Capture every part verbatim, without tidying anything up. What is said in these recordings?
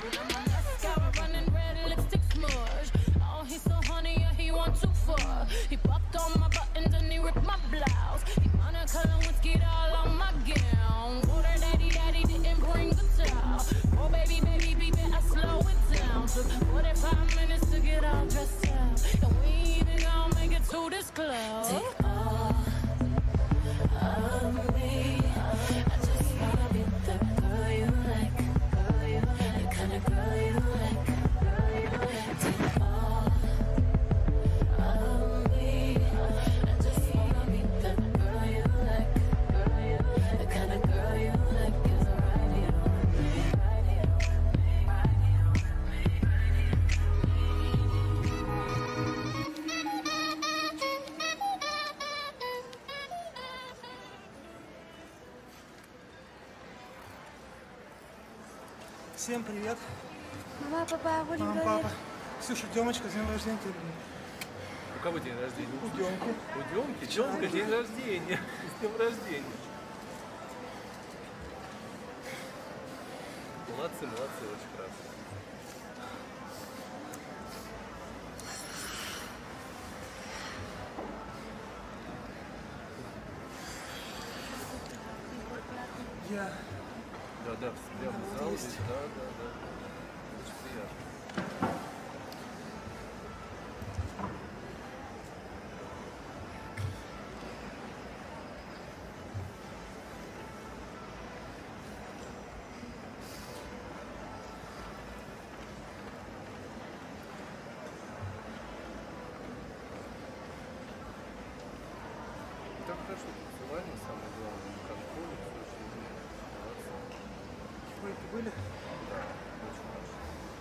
Now my mascara running red, lipstick smudge. Oh, he's so honey, yeah, he want too far. He popped on my buttons and he ripped my blouse. He monocolor whiskey all on my gown. Water daddy, daddy didn't bring the towel. Oh, baby, baby, baby, I slow it down. Took forty-five minutes to get all dressed out. And we ain't even gonna make it to this club. Take all of me. I just wanna be the girl you like. Girl you like. The kind of girl you like. Girl you like. Take all of me. I just wanna be the girl you like. Girl you like. The kind of girl you like is right here with me. Right here with me. Right here with me. Right here Всем привет. Мама, папа, what are you Мама, doing? папа. Ксюша, Демочка, с днем рождения тебе. У кого день рождения? У Демки. У Демки? Демка, день рождения. С днем рождения. Молодцы, молодцы, очень хорошо. Я. Да, да, прямо в зал здесь, да, да, да. Очень приятно. Так хорошо, танцевально, самое главное, контроль, все очень молодцы. Вы это были? Да, очень хорошо.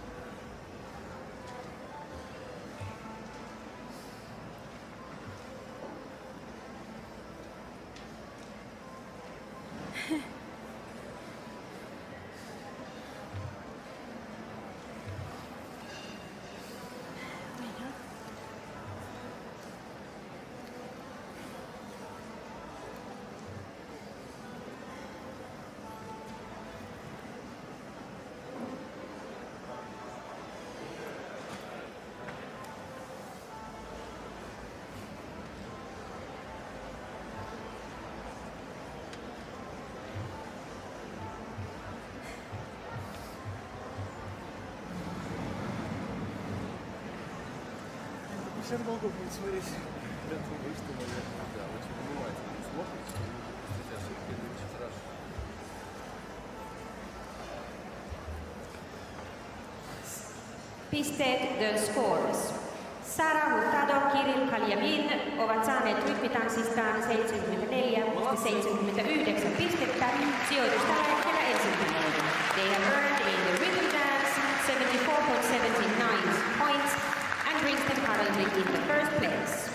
Всем долго будет смотреть. Это вы что, наверное, да, очень внимательно смотрите, эти ошибки, это очень хорошо. Pisteet the scores. Sara Hurtado, Kirill Kaljamin ovat saaneet rytmitanssistaan seitsemänkymmentäneljä seitsemänkymmentäyhdeksän pistettä, sijoitus tällä hetkellä ensimmäinen. They have earned in the rhythm dance seventy-four point seven nine points and brings them currently in the first place.